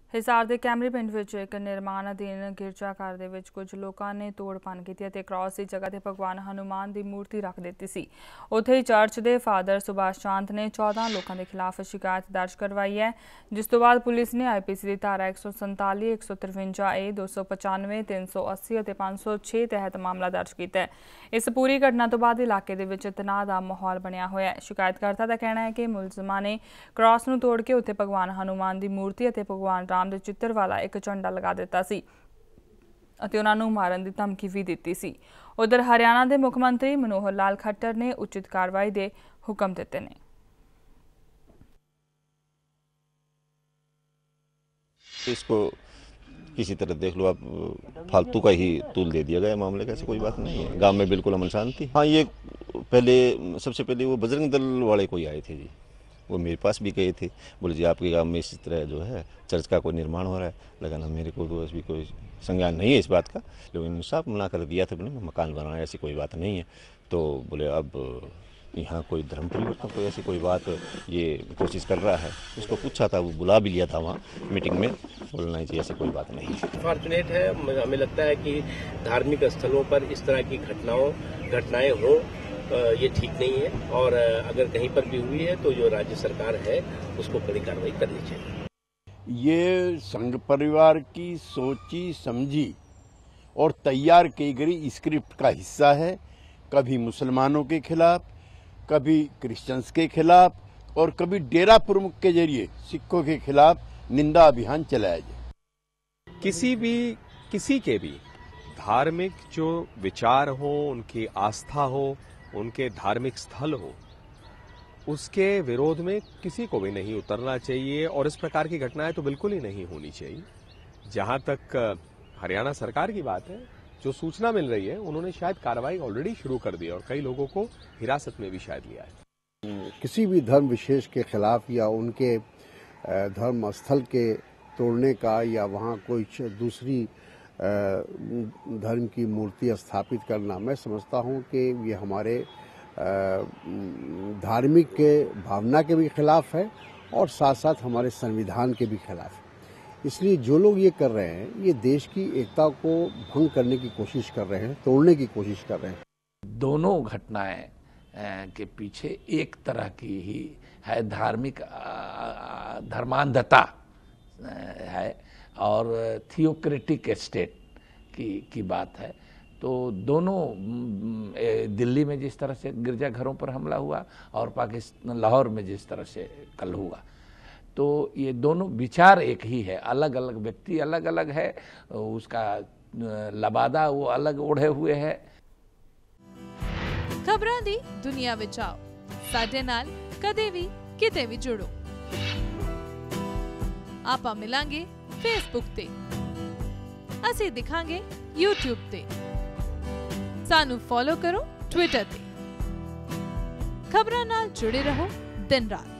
हिसार ਦੇ ਕੈਮਰੀ ਪਿੰਡ ਵਿੱਚ ਇੱਕ ਨਿਰਮਾਣ ਅਧੀਨ ਗਿਰਜਾਘਰ ਦੇ ਵਿੱਚ ਕੁਝ ਲੋਕਾਂ ਨੇ ਤੋੜ-ਭੰਨ ਕੀਤੀ ਅਤੇ ਕ੍ਰਾਸ ਦੀ ਜਗ੍ਹਾ ਤੇ ਭਗਵਾਨ ਹਨੂਮਾਨ ਦੀ ਮੂਰਤੀ ਰੱਖ ਦਿੱਤੀ ਸੀ। ਉੱਥੇ ਹੀ ਚਰਚ ਦੇ ਫਾਦਰ ਸੁਭਾਸ਼ ਚਾਂਦ ਨੇ 14 ਲੋਕਾਂ ਦੇ ਖਿਲਾਫ ਸ਼ਿਕਾਇਤ ਦਰਜ ਕਰਵਾਈ ਹੈ, ਜਿਸ ਤੋਂ ਬਾਅਦ ਪੁਲਿਸ ਨੇ ਆਈਪੀਸੀ ਦੀ ਧਾਰਾ 147, 153A, 295, 380 ਅਤੇ 506 ਤਹਿਤ ਮਾਮਲਾ ਦਰਜ ਕੀਤਾ ਹੈ। ਇਸ ਪੂਰੀ ਘਟਨਾ ਤੋਂ ਬਾਅਦ ਇਲਾਕੇ ਦੇ ਵਿੱਚ ਤਣਾਅ ਦਾ ਮਾਹੌਲ ਬਣਿਆ ਹੋਇਆ ਹੈ। ਸ਼ਿਕਾਇਤਕਰਤਾ ਦਾ ਕਹਿਣਾ ਹੈ ਕਿ ਮੁਲਜ਼ਮਾਂ ਨੇ ਕ੍ਰਾਸ ਨੂੰ ਤੋੜ ਕੇ ਉੱਥੇ ਭਗਵਾਨ ਹਨੂਮਾਨ ਦੀ ਮੂਰਤੀ ਅਤੇ ਭਗਵਾਨ ਰਾਮ ਦੇ ਚਿੱਤਰ ਵਾਲਾ ਇੱਕ ਝੰਡਾ ਲਗਾ ਦਿੱਤਾ ਸੀ ਅਤੇ ਉਹਨਾਂ ਨੂੰ ਮਾਰਨ ਦੀ ਧਮਕੀ ਵੀ ਦਿੱਤੀ ਸੀ। ਉਧਰ ਹਰਿਆਣਾ ਦੇ ਮੁੱਖ ਮੰਤਰੀ ਮਨੋਹਰ ਲਾਲ ਖੱਟਰ ਨੇ ਉਚਿਤ ਕਾਰਵਾਈ ਦੇ ਹੁਕਮ ਦਿੱਤੇ ਨੇ। इसको किसी तरह देख लो आप, फालतू का ही तूल दे दिया गया मामले का, ऐसी कोई बात नहीं है। गांव में बिल्कुल अमन शांति। हाँ, ये सबसे पहले वो बजरंग दल वाले कोई आए थे जी, वो मेरे पास भी गए थे, बोले जी आपके गांव में इस तरह जो है चर्च का कोई निर्माण हो रहा है। लेकिन मेरे को तो अभी कोई संज्ञान नहीं है इस बात का, लेकिन साफ मना कर दिया था, बोले मकान बनाना ऐसी कोई बात नहीं है। तो बोले अब यहाँ कोई धर्म परिवर्तन कोई ऐसी कोई बात ये कोशिश कर रहा है। उसको पूछा था, वो बुला भी लिया था वहाँ मीटिंग में, बोलना चाहिए ऐसी कोई बात नहीं है। फॉर्चुनेट है, हमें लगता है कि धार्मिक स्थलों पर इस तरह की घटनाएं हो ये ठीक नहीं है, और अगर कहीं पर भी हुई है तो जो राज्य सरकार है उसको कड़ी कार्रवाई करनी चाहिए। ये संघ परिवार की सोची समझी और तैयार की गई स्क्रिप्ट का हिस्सा है। कभी मुसलमानों के खिलाफ, कभी क्रिश्चियंस के खिलाफ और कभी डेरा प्रमुख के जरिए सिखों के खिलाफ निंदा अभियान चलाया जाए। किसी के भी धार्मिक जो विचार हो, उनकी आस्था हो, उनके धार्मिक स्थल हो, उसके विरोध में किसी को भी नहीं उतरना चाहिए, और इस प्रकार की घटनाएं तो बिल्कुल ही नहीं होनी चाहिए। जहां तक हरियाणा सरकार की बात है, जो सूचना मिल रही है उन्होंने शायद कार्रवाई ऑलरेडी शुरू कर दी और कई लोगों को हिरासत में भी शायद लिया है। किसी भी धर्म विशेष के खिलाफ या उनके धर्म स्थल के तोड़ने का या वहाँ कोई दूसरी धर्म की मूर्ति स्थापित करना, मैं समझता हूँ कि ये हमारे धार्मिक के भावना के भी खिलाफ है और साथ साथ हमारे संविधान के भी खिलाफ है। इसलिए जो लोग ये कर रहे हैं, ये देश की एकता को भंग करने की कोशिश कर रहे हैं, तोड़ने की कोशिश कर रहे हैं। दोनों घटनाएं के पीछे एक तरह की ही है धार्मिक धर्मांधता है और थियोक्रेटिक स्टेट की बात है। तो दोनों दिल्ली में जिस तरह से गिरजाघरों पर हमला हुआ और पाकिस्तान लाहौर में जिस तरह से कल हुआ, तो ये दोनों विचार एक ही है, अलग अलग व्यक्ति अलग अलग है, उसका लबादा वो अलग ओढ़े हुए है। खबरां दी दुनिया विच आओ, साडे नाल कदे भी किते भी जुड़ो। आपां मिलांगे फेसबुक ते, असीं दिखांगे यूट्यूब ते, सानू फॉलो करो ट्विटर ते। खबरां नाल जुड़े रहो दिन रात।